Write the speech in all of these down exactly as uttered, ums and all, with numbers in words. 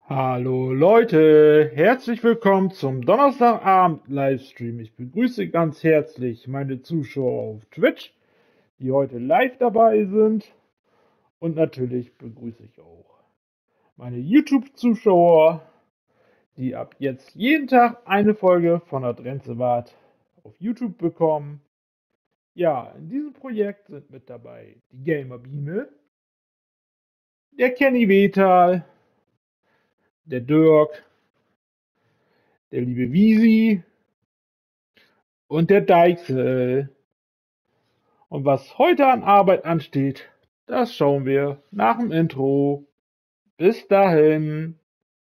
Hallo Leute, herzlich willkommen zum Donnerstagabend-Livestream. Ich begrüße ganz herzlich meine Zuschauer auf Twitch, die heute live dabei sind. Und natürlich begrüße ich auch meine YouTube-Zuschauer, die ab jetzt jeden Tag eine Folge von Adrenzewart auf YouTube bekommen. Ja, in diesem Projekt sind mit dabei die Gamer Biene, der Kenny Wetal, der Dirk, der liebe Wiesi und der Deichsel. Und was heute an Arbeit ansteht, das schauen wir nach dem Intro. Bis dahin.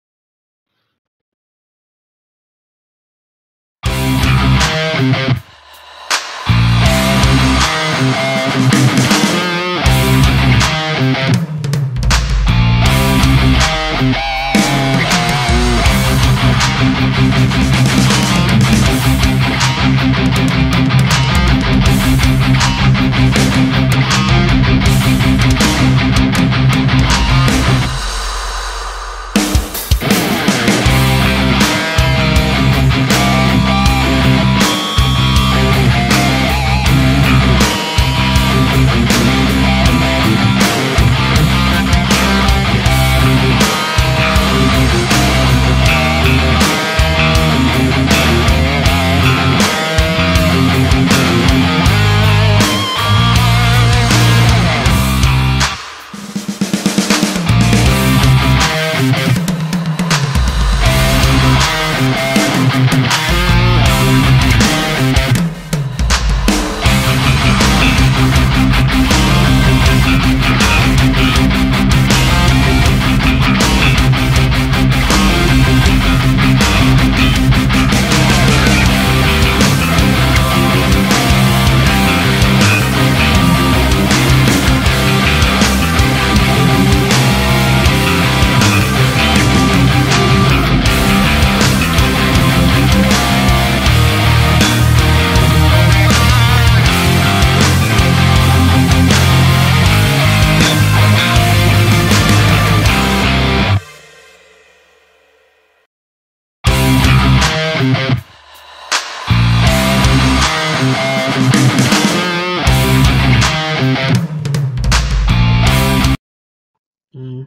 Hm.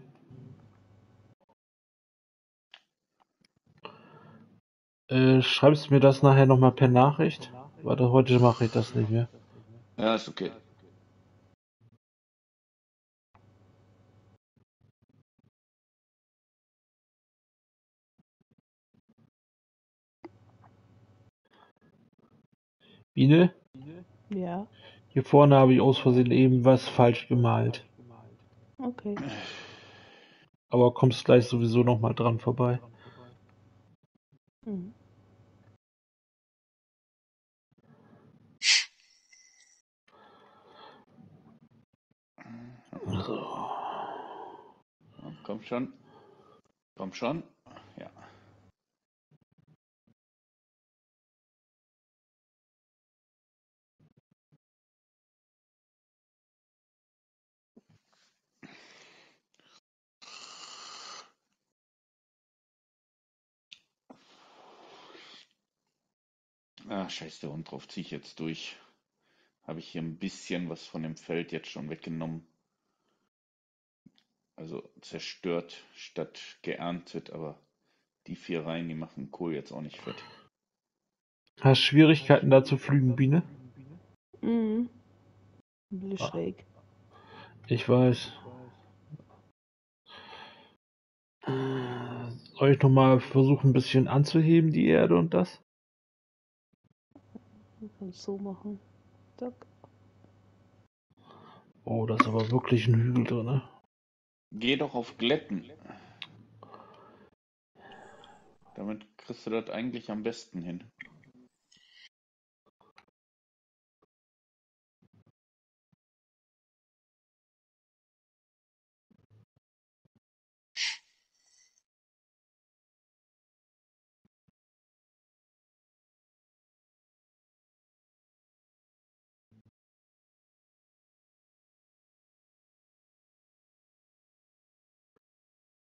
Äh, schreibst mir das nachher nochmal per Nachricht? Warte, heute mache ich das nicht mehr. Ja, ist okay. Biene, Ja, hier vorne habe ich aus Versehen eben was falsch gemalt. okay. Aber kommst gleich sowieso nochmal dran vorbei. Mhm. So. Ja, komm schon. Komm schon. Ja. Ah, scheiß der Hund drauf, zieh ich jetzt durch. Habe ich hier ein bisschen was von dem Feld jetzt schon weggenommen. Also zerstört statt geerntet, aber die vier Reihen, die machen Kohl jetzt auch nicht fett. Hast Schwierigkeiten da zu flügen, Biene? Mhm. Ein bisschen Ah, schräg. ich weiß. Äh, Soll ich nochmal versuchen, ein bisschen anzuheben, die Erde und das? Man kann es so machen. Zack. Oh, da ist aber wirklich ein Hügel drin. Geh doch auf Glätten. Damit kriegst du das eigentlich am besten hin.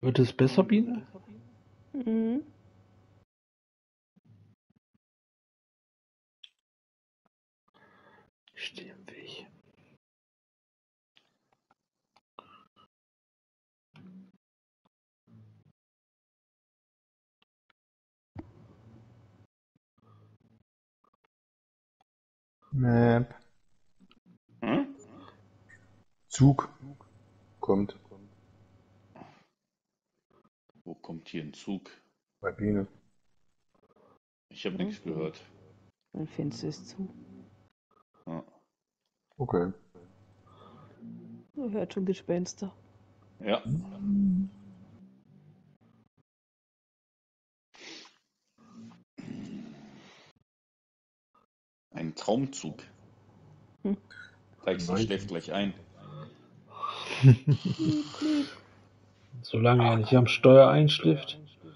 Wird es besser, Biene? Mhm. Ich stehe im Weg. Map. Hm? Zug kommt Wo kommt hier ein Zug? bei Biene. Ich habe Ja, nichts gehört. Mein Fenster ist zu. Ja. Okay. Man hört schon Gespenster. Ja. Ein Traumzug. Hm. Deichsel Weiß schläft nicht. gleich ein. Piep, piep. Solange er nicht am Steuer einschläft.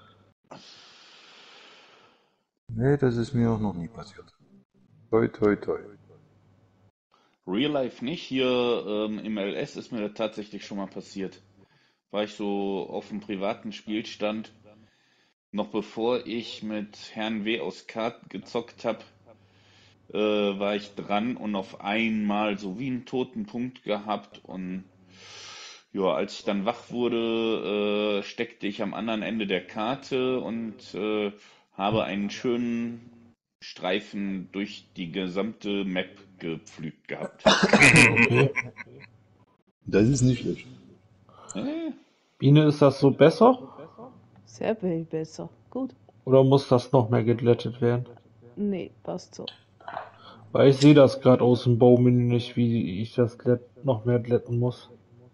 Nee, das ist mir noch nie passiert. Toi, toi, toi. Real Life nicht. Hier ähm, im L S ist mir das tatsächlich schon mal passiert. War ich so auf einem privaten Spielstand, noch bevor ich mit Herrn W. aus Kart gezockt habe, äh, war ich dran und auf einmal so wie einen toten Punkt gehabt. Und ja, als ich dann wach wurde, äh, steckte ich am anderen Ende der Karte und äh, habe einen schönen Streifen durch die gesamte Map gepflügt gehabt. Okay. Das ist nicht schlecht. Äh, Biene, ist das so besser? Sehr viel besser. Gut. Oder muss das noch mehr geglättet werden? Nee, passt so. Weil ich sehe das gerade aus dem Baumenü nicht, wie ich das glätt noch mehr glätten muss.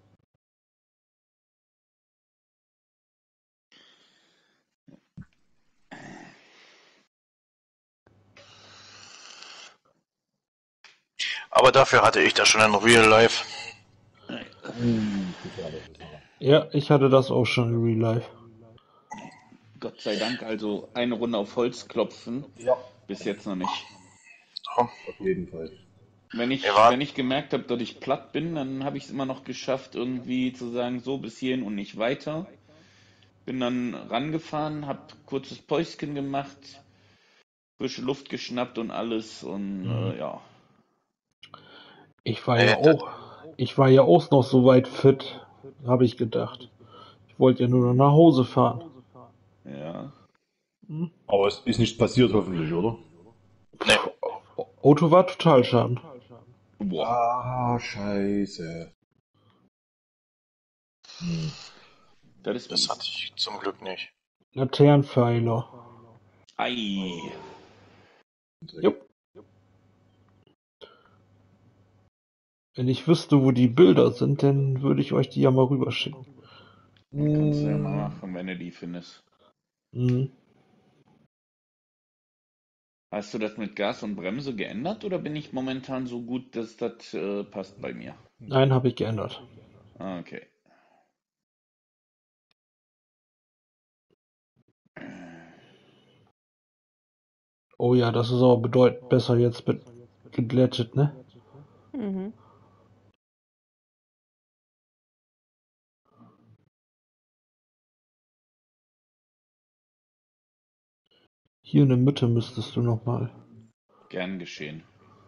Aber dafür hatte ich das schon in Real Life. Ja, ich hatte das auch schon in Real Life. Gott sei Dank, also eine Runde auf Holz klopfen, Ja, bis jetzt noch nicht. So. auf jeden Fall. Wenn Wir ich, waren, wenn ich gemerkt habe, dass ich platt bin, dann habe ich es immer noch geschafft, irgendwie zu sagen, so bis hierhin und nicht weiter. Bin dann rangefahren, habe kurzes Päuschen gemacht, frische Luft geschnappt und alles und Mhm. äh, ja. Ich war nee, ja das, auch, ich war ja auch noch so weit fit, habe ich gedacht. Ich wollte ja nur noch nach Hause fahren. Ja. Hm? Aber es ist nichts passiert, hoffentlich, oder? nee, Pff, Auto war Totalschaden. Boah. Ah, scheiße. Hm. Das ist das hatte mies. ich zum Glück nicht. Laternenpfeiler. Ei. Jupp. Wenn ich wüsste, wo die Bilder sind, dann würde ich euch die ja mal rüberschicken. Dann kannst du ja mal machen, wenn du die findest. Mhm. Hast du das mit Gas und Bremse geändert oder bin ich momentan so gut, dass das äh, passt bei mir? Nein, habe ich geändert. Ah, okay. Oh ja, das ist aber bedeutend besser jetzt mit geglättet, ne? Mhm. Hier in der Mitte müsstest du noch mal. Gern geschehen.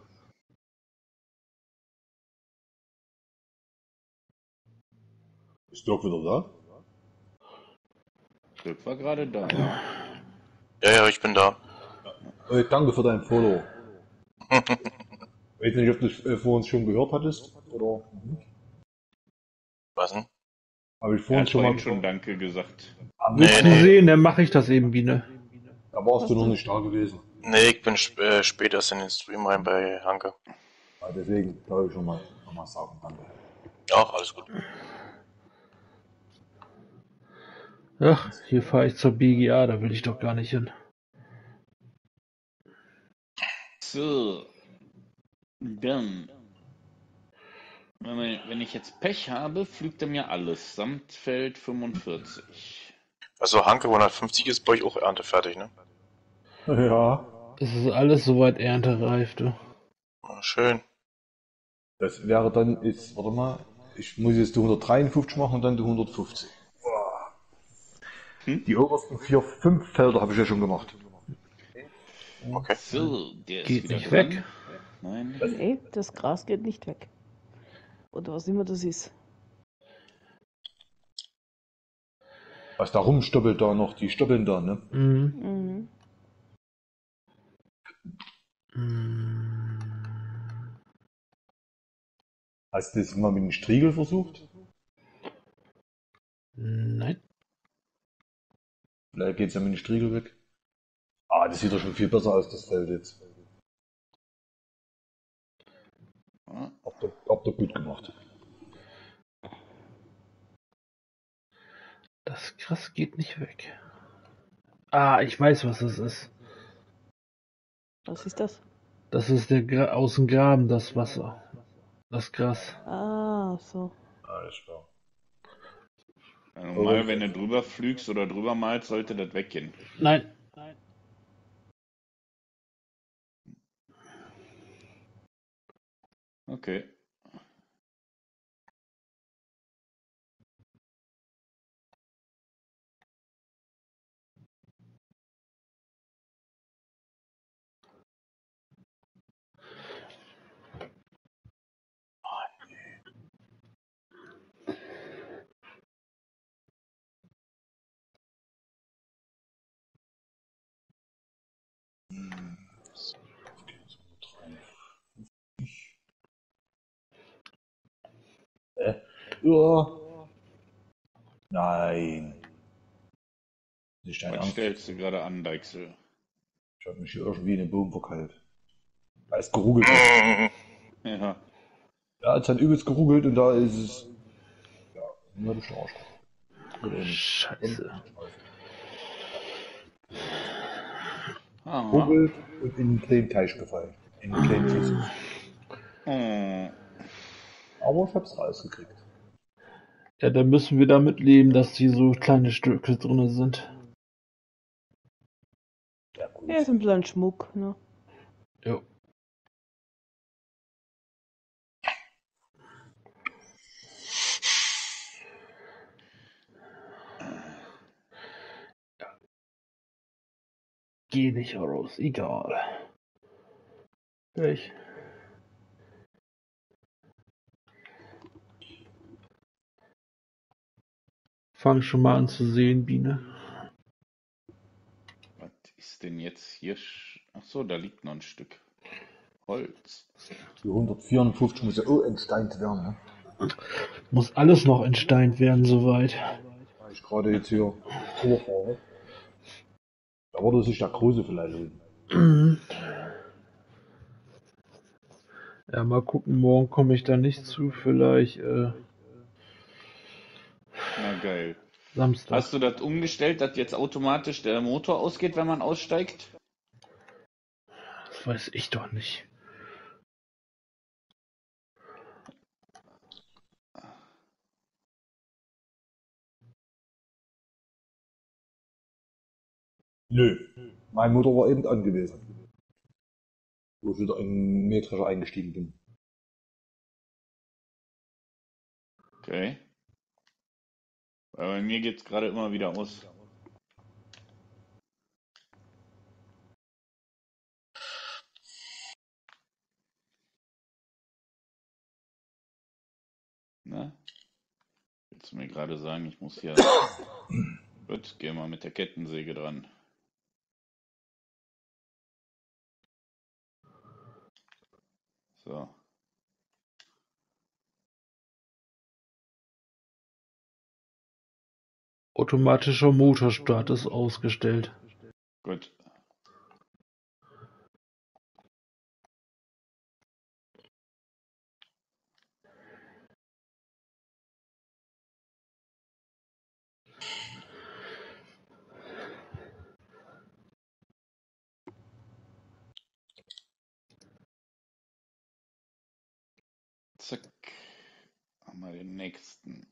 Ist Dirk wieder da? Dirk war gerade da, ja. Ja, ja, ich bin da. Äh, danke für dein Follow. Ich weiß nicht, ob du es äh, vor uns schon gehört hattest, oder? Was denn? Habe ich Er vorhin hat schon mal vorhin schon gehört. Danke gesagt. Ah, Willst Nee, du nee. sehen, dann mache ich das eben, Biene. Da warst du Hast noch du- nicht da gewesen. Nee, ich bin sp äh, später erst in den Stream rein bei Hanke. Ja, deswegen darf ich schon mal, noch mal sagen, danke. Ach, alles gut. Ach, hier fahre ich zur B G A, da will ich doch gar nicht hin. So, dann, wenn, wir, wenn ich jetzt Pech habe, pflügt er mir alles. Samtfeld fünfundvierzig. Also Hanke hundertfünfzig ist bei euch auch erntefertig, ne? Ja, Es ist alles soweit erntereif, du. Na, schön. das wäre dann, ist, warte mal, ich muss jetzt die hundertdreiundfünfzig machen und dann die hundertfünfzig. Boah. Hm? Die obersten vier, fünf Felder habe ich ja schon gemacht. Okay. So, der ist Geht wieder nicht dran. weg. Nein. Nee, das Gras geht nicht weg. Oder was immer das ist. Was da rumstoppelt da noch, die stoppeln da, ne? Mhm. Mhm. Mhm. Hast du das mal mit dem Striegel versucht? Nein. Vielleicht geht's ja mit dem Striegel weg. Ah, das sieht doch schon viel besser aus, das Feld jetzt. Ah, Habt ihr, habt ihr gut gemacht. Das Gras geht nicht weg. Ah, ich weiß, was das ist. Was ist das? Das ist der Gra aus dem Graben, das Wasser. Das Gras. Ah, so. Alles klar. ja, normal, wenn du drüber flügst oder drüber malst, sollte das weggehen. Nein. Okay. Äh? Ja. Nein. Nicht dein Was Ernst. stellst du gerade an, Deichsel? Ich hab mich hier irgendwie in den Boden verkeilt. Weil es geruggelt hat. Ja. Ja, es hat übelst geruggelt und da ist es. Ja, nur hab ich den Arsch. Oder ähnlich. Scheiße. Aha. Ruggelt und in einen kleinen Teich gefallen. In einen kleinen Fluss. Oh. Aber ich hab's rausgekriegt. Ja, dann müssen wir damit leben, dass die so kleine Stücke drin sind. Ja, gut. Ja, ist ein bisschen ein Schmuck, ne? Jo. Geh nicht raus, egal. Ich. Fang schon mal an zu sehen, Biene. Was ist denn jetzt hier? sch- Ach so, da liegt noch ein Stück Holz. Die hundertvierundfünfzig muss ja auch entsteint werden, ne? Muss alles noch entsteint werden, soweit. Weil ich gerade jetzt hier vorfahre. Da würde sich der Große vielleicht lohnen. Mhm. Ja, mal gucken, morgen komme ich da nicht zu, vielleicht äh, Na geil. Samstag. Hast du das umgestellt, dass jetzt automatisch der Motor ausgeht, wenn man aussteigt? Das weiß ich doch nicht. Nö. Mein Motor war eben angewiesen. Wo ich wieder in Mähdrescher eingestiegen bin. Okay. Weil bei mir geht's gerade immer wieder aus. Na? Willst du mir gerade sagen, ich muss hier. Gut, geh mal mit der Kettensäge dran. So. Automatischer Motorstart ist ausgestellt. Gut. Zack. Haben wir den nächsten.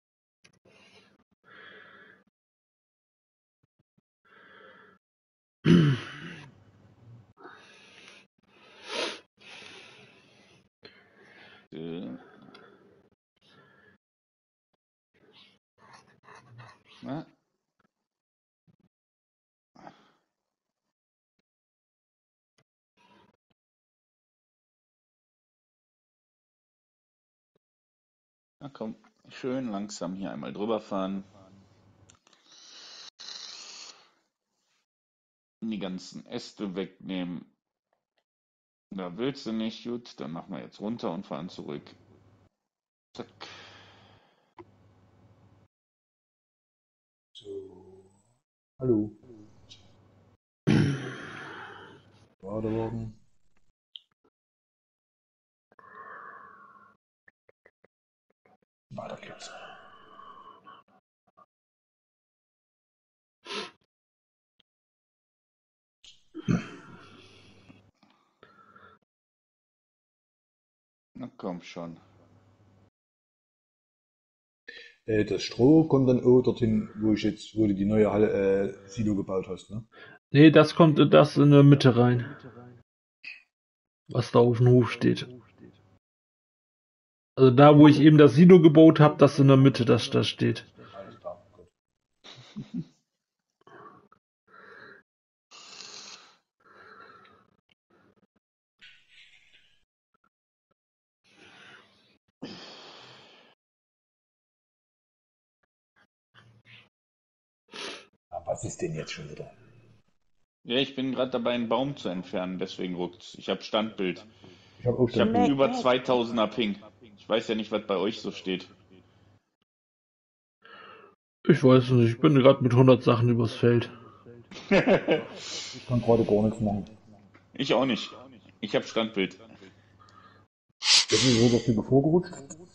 Äh. Na? Na komm, schön langsam hier einmal drüber fahren. Die ganzen Äste wegnehmen. Da willst du nicht, gut, dann machen wir jetzt runter und fahren zurück. Zack. So. Hallo. Ladewagen. Weiter geht's. Na komm schon. Äh, das Stroh kommt dann auch dorthin, wo ich jetzt, wo du die neue Halle, äh, Silo gebaut hast, ne? Nee, das kommt in das in der Mitte rein. Was da auf dem Hof steht. Also da, wo ich eben das Silo gebaut habe, das in der Mitte, das da steht. Alles klar, gut. Ja, was ist denn jetzt schon wieder? Ja, ich bin gerade dabei, einen Baum zu entfernen, deswegen ruckt's. Ich habe Standbild. Ich habe auch Ich habe schon. über zweitausender Ping. Ich weiß ja nicht, was bei euch so steht. Ich weiß nicht, ich bin gerade mit hundert Sachen übers Feld. Ich kann gerade gar nichts machen. Ich auch nicht. Ich habe Standbild. Das ist so das Ding vorgerutscht.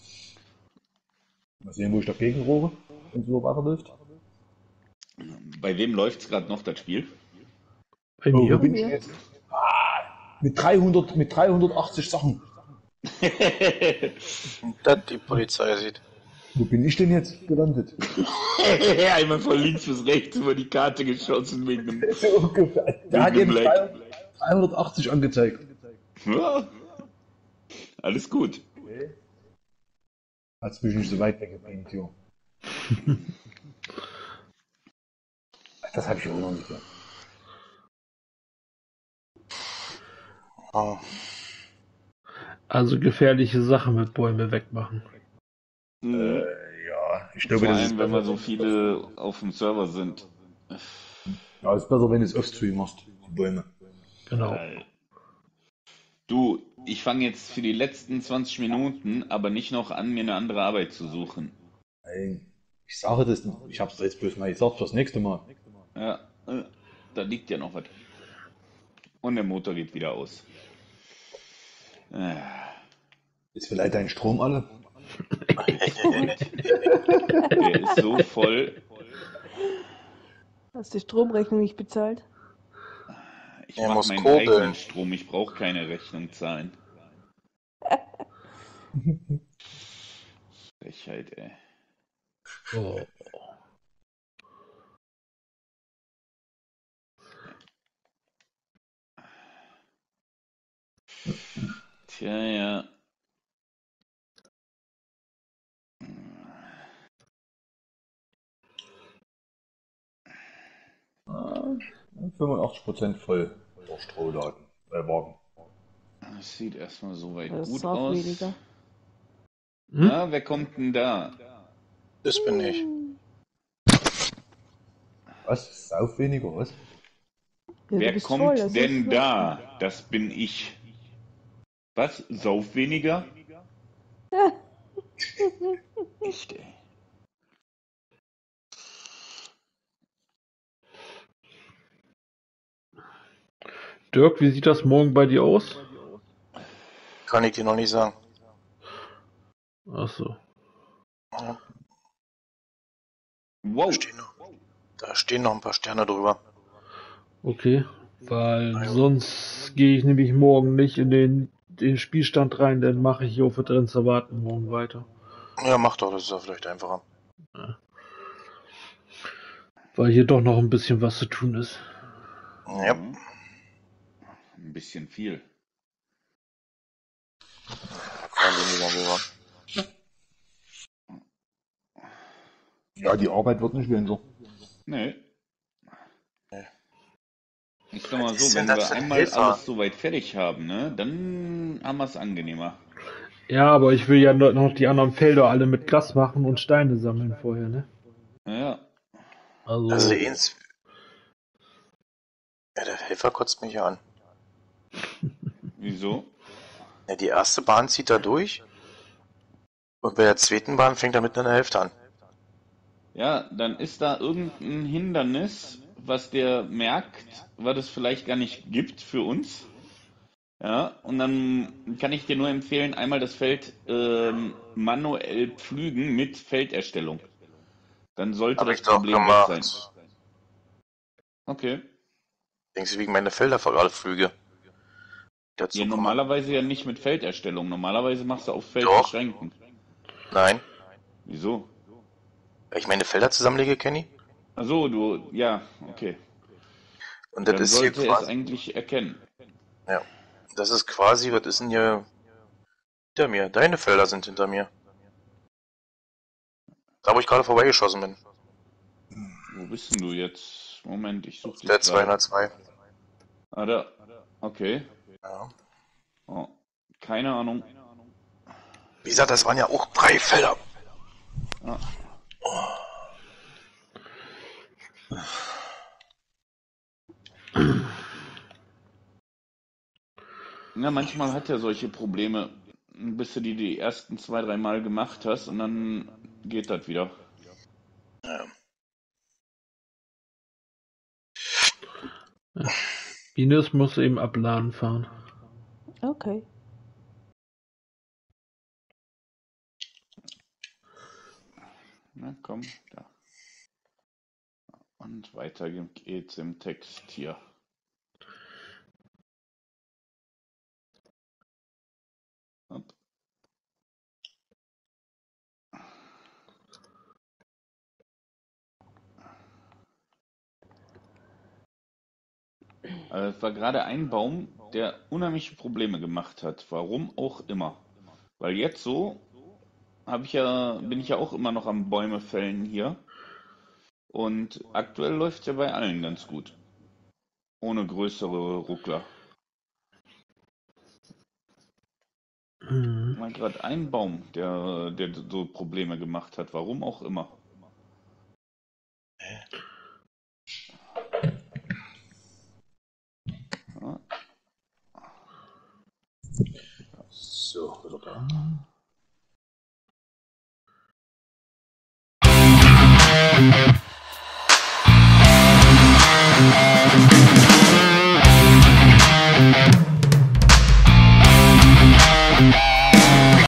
Mal sehen, wo ich dagegen rohre, wenn es so weiterläuft. Bei wem läuft's gerade noch, das Spiel? Bei Oh, wo mir? bin ich jetzt? Ah, mit dreihundert, mit dreihundertachtzig Sachen. Das die Polizei sieht. Wo bin ich denn jetzt gelandet? Einmal von links bis rechts über die Karte geschossen wegen dem. So ungefähr. Da hat Wegen eben Black. dreihundertachtzig angezeigt. Ja, alles gut. Hat's mich nicht so weit weggebeamt, jo. Das habe ich auch noch nicht gehört. Oh. Also gefährliche Sachen mit Bäume wegmachen. Mhm. Äh, ja, ich glaube, Vor das ist allem, wenn wir besser. so viele auf dem Server sind. Ja, ist besser, wenn du es offstream machst, die Bäume. Genau. Äh, Du, ich fange jetzt für die letzten zwanzig Minuten aber nicht noch an, mir eine andere Arbeit zu suchen. Nein, ich sage das nicht. Ich habe es jetzt bloß mal gesagt fürs nächste Mal. Ja, äh, da liegt ja noch was. Und der Motor geht wieder aus. Äh, Ist vielleicht dein Strom alle? Der ist so voll. Hast die Stromrechnung nicht bezahlt? Ich Er mache muss meinen kurbeln. eigenen Strom. Ich brauche keine Rechnung zahlen. Frechheit, ey. Oh. Tja, ja. fünfundachtzig Prozent voll der Strohladen, äh, Wagen. Das sieht erstmal soweit Das gut ist auch aus. weniger. Hm? Na, wer kommt denn da? Das bin ich. Was? Sauf weniger, was? Ja, du Wer bist kommt voll, das denn ist- da? Das bin ich. Was? Sauf weniger? Echt, ey. Dirk, wie sieht das morgen bei dir aus? Kann ich dir noch nicht sagen. Ach so. Ja, da, Wow. stehen noch, da stehen noch ein paar Sterne drüber. Okay. Weil Na ja. sonst gehe ich nämlich morgen nicht in den, den Spielstand rein, dann mache ich hier auf drin zu warten morgen weiter. Ja, mach doch, das ist ja vielleicht einfacher. Weil hier doch noch ein bisschen was zu tun ist. Ja. Mhm. Ein bisschen viel. Quasi weniger sogar. Ja, die Arbeit wird nicht weniger. Nee. Nee. Ich sag mal Was ist so, denn wenn das wir für ein einmal Helfer? alles soweit fertig haben, ne, dann haben wir es angenehmer. Ja, aber ich will ja no- noch die anderen Felder alle mit Gras machen und Steine sammeln vorher, ne? Ja, Also, Also eins. Ja, der Helfer kotzt mich ja an. wieso? Ja, die erste Bahn zieht er durch und bei der zweiten Bahn fängt er mitten in der Hälfte an. Ja, dann ist da irgendein Hindernis, was der merkt, was es vielleicht gar nicht gibt für uns. Ja, und dann kann ich dir nur empfehlen, einmal das Feld ähm, manuell pflügen mit Felderstellung. Dann sollte Habe das ich doch Problem weg sein. gemacht. Okay. Denkst du wegen meiner Felder gerade Flüge? Dazu Ja, kommen. normalerweise ja nicht mit Felderstellung. Normalerweise machst du auf Feld Doch. beschränken. Nein. Wieso? Weil ich meine Felder zusammenlege, Kenny. Ach so, du, ja, okay. Und das Dann ist hier sollte es quasi. eigentlich erkennen. Ja. Das ist quasi, was ist denn hier hinter mir? Deine Felder sind hinter mir. Da, wo ich gerade vorbeigeschossen bin. Wo bist denn du jetzt? Moment, ich suche dich Der gerade. zweihundertzwei. Ah, da. Okay. Ja. Oh, keine Ahnung. Wie gesagt, das waren ja auch drei Felder. Ah. Ja, manchmal hat er solche Probleme, bis du die die ersten zwei, drei Mal gemacht hast und dann geht das wieder. Ja. Ines muss eben abladen fahren. Okay. Na komm, da. Und weiter geht's im Text hier. Hopp. Also es war gerade ein Baum, der unheimliche Probleme gemacht hat. Warum auch immer. Weil jetzt so habe ich ja, bin ich ja auch immer noch am Bäume fällen hier. Und aktuell läuft es ja bei allen ganz gut. Ohne größere Ruckler. Mhm. Mal gerade ein Baum, der, der so Probleme gemacht hat. Warum auch immer.